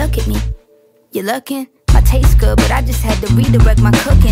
look at me. You looking? My taste good, but I just had to redirect my cooking.